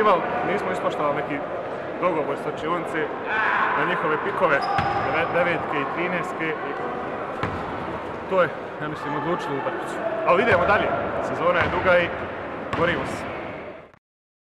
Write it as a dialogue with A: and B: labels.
A: očekivali, nismo ispoštovali neki dogovor s Očilnice na njihove pikove, 9-ke i 13-ke. To je, ja mislim, odlučilo utakmicu. Ali idemo dalje, sezona je duga i borimo se.